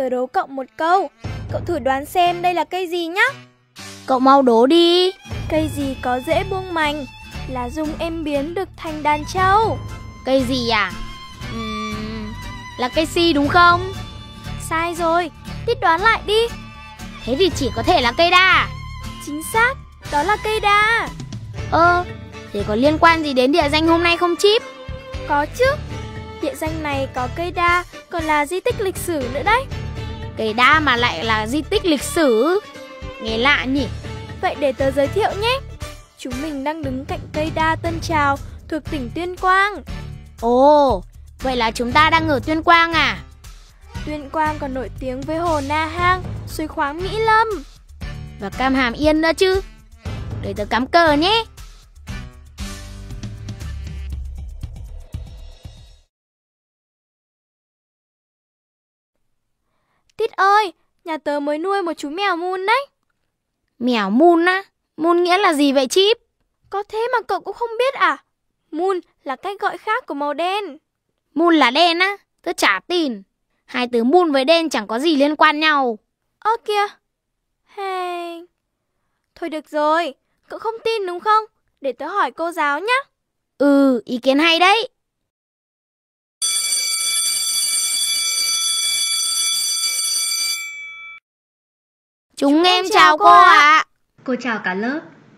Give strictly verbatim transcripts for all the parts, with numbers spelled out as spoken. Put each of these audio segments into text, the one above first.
tớ đố cậu một câu. Cậu thử đoán xem đây là cây gì nhá. Cậu mau đố đi. Cây gì có rễ buông mành, lá rung em biến được thành đàn trâu? Cây gì à? Uhm, là cây si đúng không? Sai rồi, Tít đoán lại đi. Thế thì chỉ có thể là cây đa. Chính xác, đó là cây đa. Ơ, thế có liên quan gì đến địa danh hôm nay không Chip? Có chứ. Địa danh này có cây đa, còn là di tích lịch sử nữa đấy. Cây đa mà lại là di tích lịch sử? Nghe lạ nhỉ? Vậy để tớ giới thiệu nhé. Chúng mình đang đứng cạnh cây đa Tân Trào thuộc tỉnh Tuyên Quang. Ồ, vậy là chúng ta đang ở Tuyên Quang à? Tuyên Quang còn nổi tiếng với hồ Na Hang, suối khoáng Mỹ Lâm và cam Hàm Yên nữa chứ. Để tớ cắm cờ nhé. Tít ơi, nhà tớ mới nuôi một chú mèo Moon đấy. Mèo Moon á? Moon nghĩa là gì vậy Chip? Có thế mà cậu cũng không biết à? Moon là cách gọi khác của màu đen. Moon là đen á? Tớ chả tin. Hai từ moon với đen chẳng có gì liên quan nhau. Ơ kìa. Hey. Thôi được rồi, cậu không tin đúng không? Để tớ hỏi cô giáo nhé. Ừ, ý kiến hay đấy. Chúng em chào cô ạ. À. Cô chào cả lớp.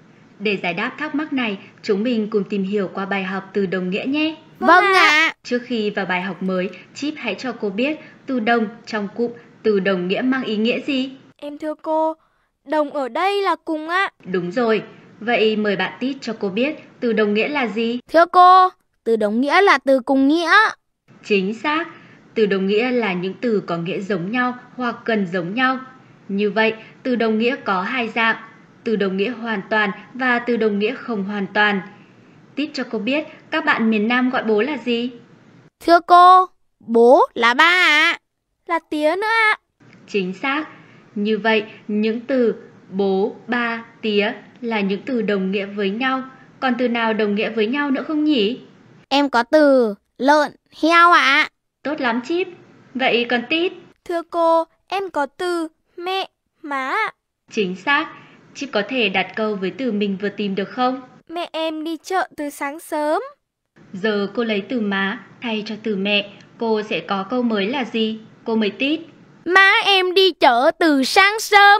Để giải đáp thắc mắc này, chúng mình cùng tìm hiểu qua bài học từ đồng nghĩa nhé. Vâng ạ. À. Trước khi vào bài học mới, Chip hãy cho cô biết từ đồng trong cụm từ đồng nghĩa mang ý nghĩa gì? Em thưa cô, đồng ở đây là cùng ạ. Đúng rồi. Vậy mời bạn Tít cho cô biết từ đồng nghĩa là gì? Thưa cô, từ đồng nghĩa là từ cùng nghĩa. Chính xác. Từ đồng nghĩa là những từ có nghĩa giống nhau hoặc gần giống nhau. Như vậy, từ đồng nghĩa có hai dạng, từ đồng nghĩa hoàn toàn và từ đồng nghĩa không hoàn toàn. Tít cho cô biết các bạn miền Nam gọi bố là gì? Thưa cô, bố là ba ạ. À. Là tía nữa ạ. À. Chính xác. Như vậy, những từ bố, ba, tía là những từ đồng nghĩa với nhau. Còn từ nào đồng nghĩa với nhau nữa không nhỉ? Em có từ lợn, heo ạ. À. Tốt lắm Chip. Vậy còn Tít? Thưa cô, em có từ mẹ, má ạ. Chính xác. Chip có thể đặt câu với từ mình vừa tìm được không? Mẹ em đi chợ từ sáng sớm. Giờ cô lấy từ má thay cho từ mẹ. Cô sẽ có câu mới là gì? Cô mời Tít. Má em đi chợ từ sáng sớm.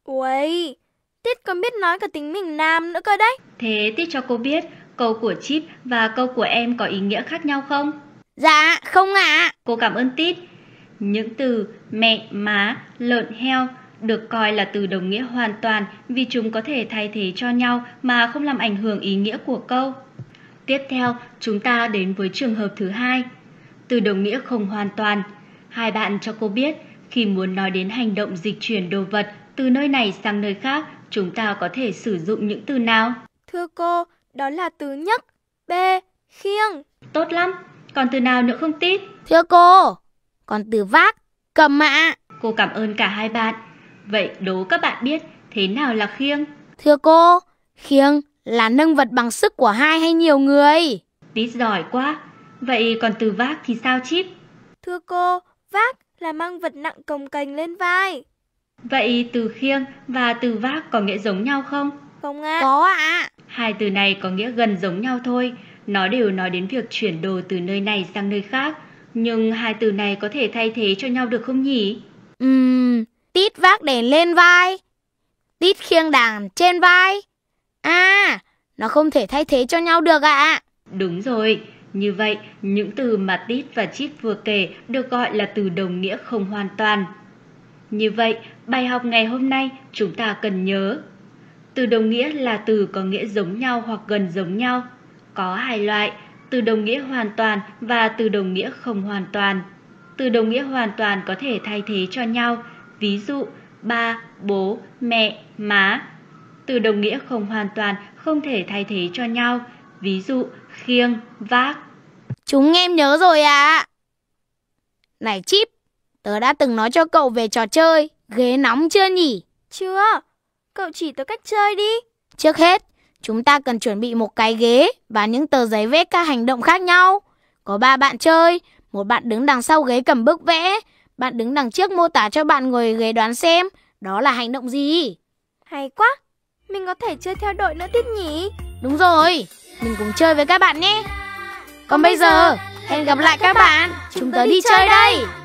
Uầy, Tít còn biết nói cả tiếng miền Nam nữa cơ đấy. Thế Tít cho cô biết câu của Chip và câu của em có ý nghĩa khác nhau không? Dạ, không ạ. À. Cô cảm ơn Tít. Những từ mẹ, má, lợn, heo được coi là từ đồng nghĩa hoàn toàn vì chúng có thể thay thế cho nhau mà không làm ảnh hưởng ý nghĩa của câu. Tiếp theo, chúng ta đến với trường hợp thứ hai. Từ đồng nghĩa không hoàn toàn. Hai bạn cho cô biết, khi muốn nói đến hành động dịch chuyển đồ vật từ nơi này sang nơi khác, chúng ta có thể sử dụng những từ nào? Thưa cô, đó là từ nhấc, bê, khiêng. Tốt lắm. Còn từ nào nữa không Tít? Thưa cô, còn từ vác, cầm ạ. Cô cảm ơn cả hai bạn. Vậy đố các bạn biết thế nào là khiêng? Thưa cô, khiêng là nâng vật bằng sức của hai hay nhiều người. Tít giỏi quá. Vậy còn từ vác thì sao Chip? Thưa cô, vác là mang vật nặng cồng kềnh lên vai. Vậy từ khiêng và từ vác có nghĩa giống nhau không? Không ạ. À. Có ạ. À. Hai từ này có nghĩa gần giống nhau thôi. Nó đều nói đến việc chuyển đồ từ nơi này sang nơi khác. Nhưng hai từ này có thể thay thế cho nhau được không nhỉ? Ừm, Tít vác đèn lên vai, Tít khiêng đàn trên vai. À, nó không thể thay thế cho nhau được ạ. À. Đúng rồi. Như vậy, những từ mà Tít và Chip vừa kể được gọi là từ đồng nghĩa không hoàn toàn. Như vậy, bài học ngày hôm nay chúng ta cần nhớ. Từ đồng nghĩa là từ có nghĩa giống nhau hoặc gần giống nhau. Có hai loại, từ đồng nghĩa hoàn toàn và từ đồng nghĩa không hoàn toàn. Từ đồng nghĩa hoàn toàn có thể thay thế cho nhau, ví dụ ba, bố, mẹ, má. Từ đồng nghĩa không hoàn toàn không thể thay thế cho nhau, ví dụ khiêng, vác. Chúng em nhớ rồi ạ. À. Này Chip, tớ đã từng nói cho cậu về trò chơi ghế nóng chưa nhỉ? Chưa, cậu chỉ tớ cách chơi đi. Trước hết, chúng ta cần chuẩn bị một cái ghế và những tờ giấy vẽ các hành động khác nhau. Có ba bạn chơi, một bạn đứng đằng sau ghế cầm bức vẽ, Bạn đứng đằng trước mô tả cho bạn ngồi ghế đoán xem đó là hành động gì. Hay quá, mình có thể chơi theo đội nữa Tít nhỉ? Đúng rồi, mình cùng chơi với các bạn nhé. Còn bây giờ, hẹn gặp lại các bạn. Chúng tớ đi chơi đây.